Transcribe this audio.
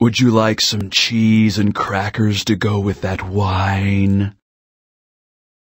Would you like some cheese and crackers to go with that wine?